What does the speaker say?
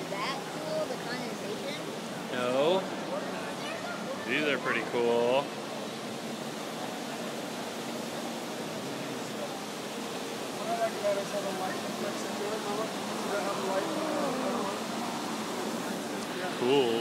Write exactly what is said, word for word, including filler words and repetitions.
is that cool? The condensation? No. These are pretty cool. Cool.